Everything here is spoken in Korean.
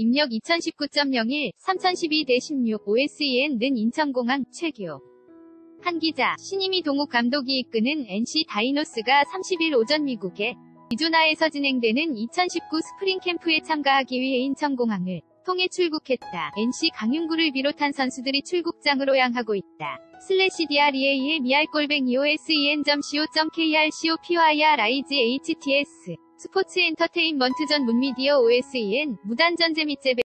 입력 2019.01, 3012-16, OSEN 는 인천공항, 최규 한 기자, 신임희 동욱 감독이 이끄는 NC 다이노스가 30일 오전 미국의 애리조나에서 진행되는 2019 스프링 캠프에 참가하기 위해 인천공항을 통해 출국했다. NC 강윤구를 비롯한 선수들이 출국장으로 향하고 있다. /DREA의 mial-osen.co.kr COPYRIGHTS 스포츠 엔터테인먼트 전 문미디어 OSEN 무단전제 및 재배